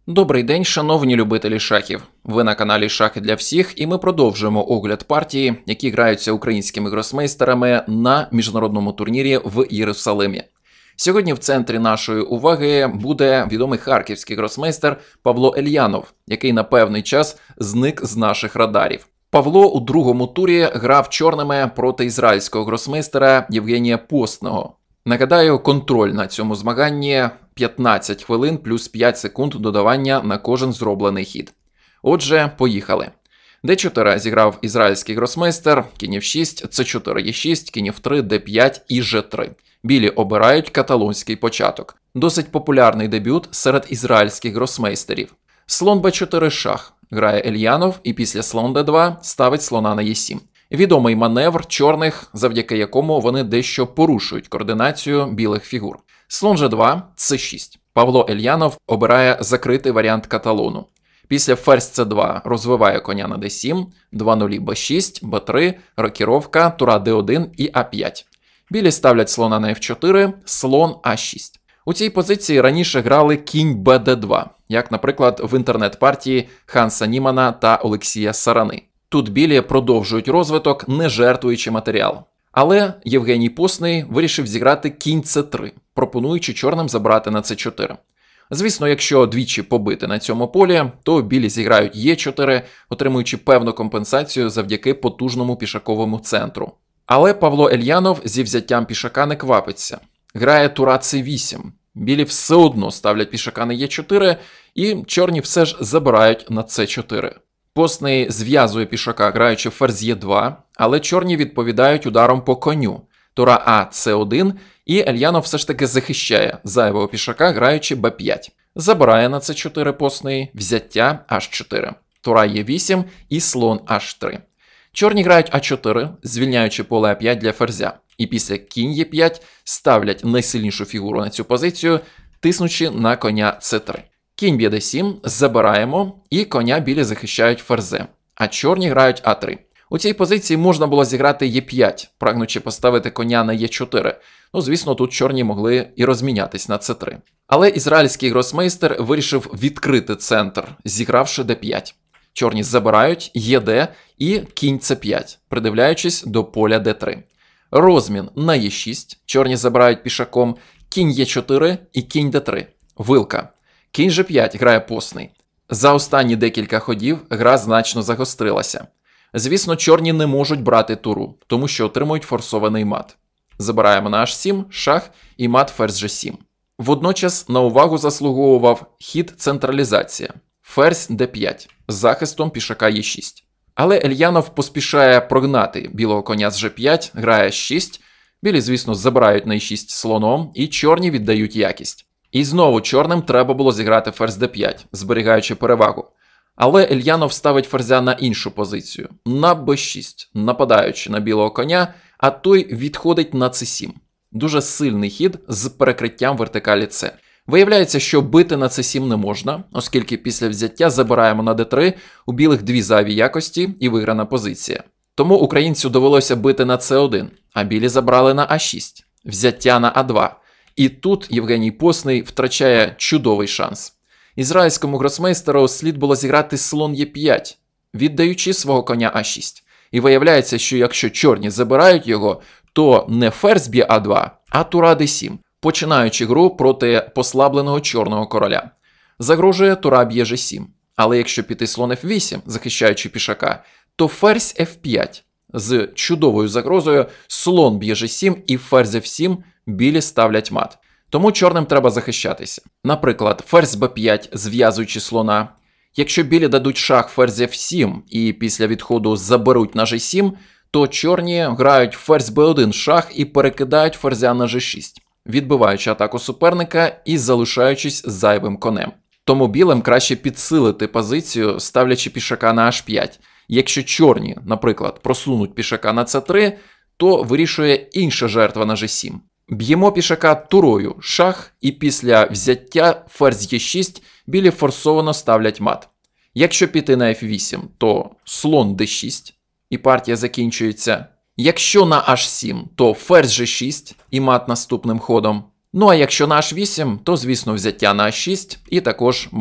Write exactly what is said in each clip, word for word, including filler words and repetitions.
Добрий день, шановні любителі шахів. Ви на каналі Шахи для всіх, і ми продовжуємо огляд партії, які граються українськими гросмейстерами на міжнародному турнірі в Єрусалимі. Сьогодні в центрі нашої уваги буде відомий харківський гросмейстер Павло Ельянов, який на певний час зник з наших радарів. Павло у другому турі грав чорними проти ізраїльського гросмейстера Євгенія Постного. Нагадаю, контроль на цьому змаганні п'ятнадцять хвилин плюс п'ять секунд додавання на кожен зроблений хід. Отже, поїхали. де чотири зіграв ізраїльський гросмейстер, кінь еф шість, це чотири є шість, кінь еф три, де п'ять і же три. Білі обирають каталонський початок. Досить популярний дебют серед ізраїльських гросмейстерів. Слон бе чотири шах грає Ельянов і після слон де два ставить слона на е сім. Відомий маневр чорних, завдяки якому вони дещо порушують координацію білих фігур. Слон же два, це шість. Павло Ельянов обирає закритий варіант каталону. Після ферзь це два розвиває коня на де сім, два нулі бе шість, бе три, рокіровка, тура де один і а п'ять. Білі ставлять слона на еф чотири, слон а шість. У цій позиції раніше грали кінь бе де два, як, наприклад, в інтернет-партії Ханса Німана та Олексія Сарани. Тут білі продовжують розвиток, не жертвуючи матеріал. Але Євгеній Постний вирішив зіграти кінь це три, пропонуючи чорним забрати на це чотири. Звісно, якщо двічі побити на цьому полі, то білі зіграють е чотири, отримуючи певну компенсацію завдяки потужному пішаковому центру. Але Павло Ельянов зі взяттям пішака не квапиться. Грає тура це вісім. Білі все одно ставлять пішака на е чотири, і чорні все ж забирають на це чотири. Постний зв'язує пішака, граючи ферзь е два, але чорні відповідають ударом по коню. Тура а це один, і Ельянов все ж таки захищає зайвого пішака, граючи бе п'ять. Забирає на це чотири постний, взяття аш чотири. Тура е вісім і слон аш три. Чорні грають а чотири, звільняючи поле а п'ять для ферзя. І після кінь е п'ять ставлять найсильнішу фігуру на цю позицію, тиснучи на коня це три. Кінь б'є де сім, забираємо, і коня білі захищають ферзем, а чорні грають а три. У цій позиції можна було зіграти е п'ять, прагнучи поставити коня на е чотири. Ну, звісно, тут чорні могли і розмінятись на це три. Але ізраїльський гросмейстер вирішив відкрити центр, зігравши де п'ять. Чорні забирають єде і кінь це п'ять, придивляючись до поля де три. Розмін на е шість, чорні забирають пішаком, кінь е чотири і кінь де три. Вилка. Кінь же п'ять грає постний. За останні декілька ходів гра значно загострилася. Звісно, чорні не можуть брати туру, тому що отримують форсований мат. Забираємо на аш сім, шах і мат ферзь же сім. Водночас на увагу заслуговував хід централізація. Ферзь де п'ять з захистом пішака е шість. Але Ельянов поспішає прогнати білого коня з же п'ять, грає шість. Білі, звісно, забирають на е шість слоном, і чорні віддають якість. І знову чорним треба було зіграти ферзь де п'ять, зберігаючи перевагу. Але Ельянов ставить ферзя на іншу позицію, на бе шість, нападаючи на білого коня, а той відходить на це сім. Дуже сильний хід з перекриттям вертикалі С. Виявляється, що бити на це сім не можна, оскільки після взяття забираємо на де три, у білих дві зайві якості і виграна позиція. Тому українцю довелося бити на це один, а білі забрали на а шість, взяття на а два. І тут Євгеній Постний втрачає чудовий шанс. Ізраїльському гросмейстеру слід було зіграти слон е п'ять, віддаючи свого коня а шість. І виявляється, що якщо чорні забирають його, то не ферзь б'є а два, а тура де сім, починаючи гру проти послабленого чорного короля. Загрожує тура б'є же сім. Але якщо піти слон еф вісім, захищаючи пішака, то ферзь еф п'ять. З чудовою загрозою слон б'є же сім і ферзь еф сім білі ставлять мат. Тому чорним треба захищатися. Наприклад, ферзь бе п'ять, зв'язуючи слона. Якщо білі дадуть шах ферзь еф сім і після відходу заберуть на же сім, то чорні грають ферзь бе один шах і перекидають ферзя на же шість, відбиваючи атаку суперника і залишаючись зайвим конем. Тому білим краще підсилити позицію, ставлячи пішака на аш п'ять. Якщо чорні, наприклад, просунуть пішака на це три, то вирішує інша жертва на же сім. Б'ємо пішака турою шах, і після взяття ферзь е шість білі форсовано ставлять мат. Якщо піти на еф вісім, то слон де шість, і партія закінчується. Якщо на аш сім, то ферзь же шість, і мат наступним ходом. Ну а якщо на аш вісім, то, звісно, взяття на а шість і також мат.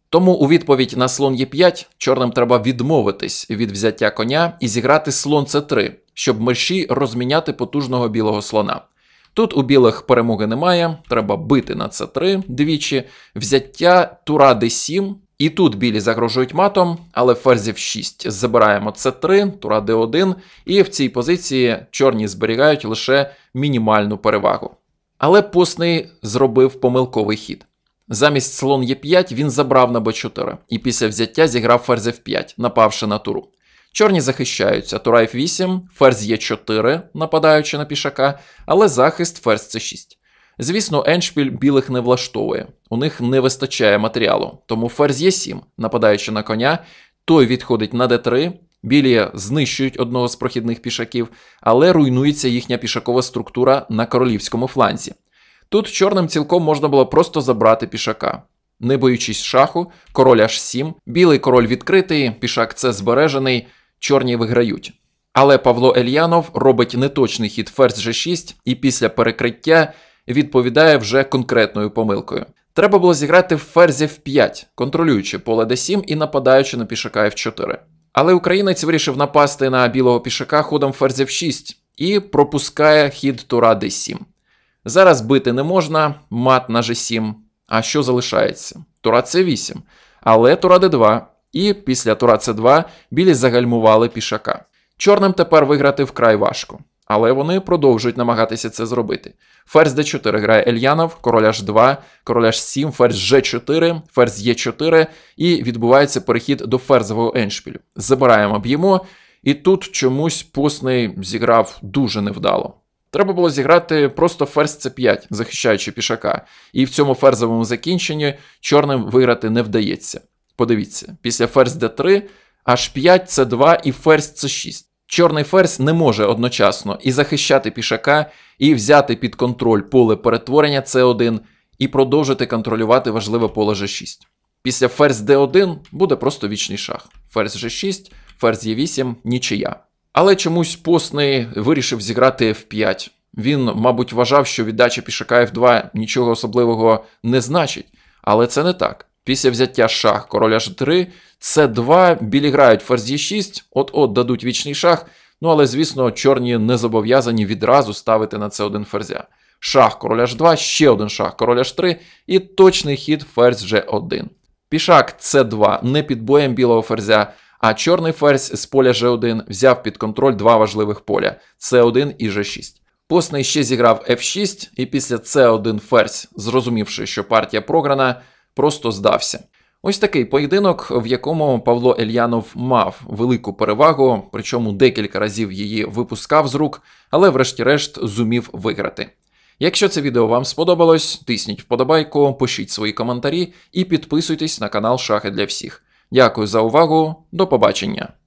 Тому у відповідь на слон Е п'ять чорним треба відмовитись від взяття коня і зіграти слон С три, щоб мерші розміняти потужного білого слона. Тут у білих перемоги немає, треба бити на С три двічі, взяття тура Д сім, і тут білі загрожують матом, але ферзь Ф шість забираємо С три, тура Д один, і в цій позиції чорні зберігають лише мінімальну перевагу. Але постний зробив помилковий хід. Замість слон Е п'ять він забрав на Б чотири, і після взяття зіграв ферзь Ф п'ять, напавши на туру. Чорні захищаються, тура Ф вісім, ферзь Е чотири, нападаючи на пішака, але захист ферзь С шість. Звісно, еншпіль білих не влаштовує, у них не вистачає матеріалу, тому ферзь Е сім, нападаючи на коня, той відходить на Д три, білі знищують одного з прохідних пішаків, але руйнується їхня пішакова структура на королівському фланзі. Тут чорним цілком можна було просто забрати пішака. Не боючись шаху, король Аш сім, білий король відкритий, пішак С збережений, чорні виграють. Але Павло Ельянов робить неточний хід ферзь Ж шість і після перекриття відповідає вже конкретною помилкою. Треба було зіграти ферзь Ф п'ять, контролюючи поле Д сім і нападаючи на пішака Ф чотири. Але українець вирішив напасти на білого пішака ходом ферзь Ф шість і пропускає хід тура Д сім. Зараз бити не можна, мат на Ж сім. А що залишається? Тура С вісім, але тура Д два. І після тура С два білі загальмували пішака. Чорним тепер виграти вкрай важко. Але вони продовжують намагатися це зробити. Ферзь Д чотири грає Ельянов, король Аш два, король Аш сім, ферзь Ж чотири, ферзь Е чотири і відбувається перехід до ферзового еншпілю. Забираємо, б'ємо, і тут чомусь постний зіграв дуже невдало. Треба було зіграти просто ферзь С п'ять, захищаючи пішака. І в цьому ферзовому закінченні чорним виграти не вдається. Подивіться, після ферзь Д три, Аш п'ять, С два і ферзь С шість. Чорний ферзь не може одночасно і захищати пішака, і взяти під контроль поле перетворення С один, і продовжити контролювати важливе поле Ж шість. Після ферзь Д один буде просто вічний шах. Ферзь Ж шість, ферзь Е вісім, нічия. Але чомусь постний вирішив зіграти Ф п'ять. Він, мабуть, вважав, що віддача пішака Ф два нічого особливого не значить. Але це не так. Після взяття шах король Аш три, С два, білі грають ферзь Е шість, от-от дадуть вічний шах, ну але, звісно, чорні не зобов'язані відразу ставити на С один ферзя. Шах король Аш два, ще один шах король Аш три і точний хід ферзь Ж один. Пішак С два не під боєм білого ферзя, а чорний ферзь з поля Ж один взяв під контроль два важливих поля – С один і Ж шість. Постний ще зіграв Ф шість, і після С один ферзь, зрозумівши, що партія програна, просто здався. Ось такий поєдинок, в якому Павло Ельянов мав велику перевагу, причому декілька разів її випускав з рук, але врешті-решт зумів виграти. Якщо це відео вам сподобалось, тисніть вподобайку, пишіть свої коментарі і підписуйтесь на канал Шахи для всіх. Дякую за увагу, до побачення!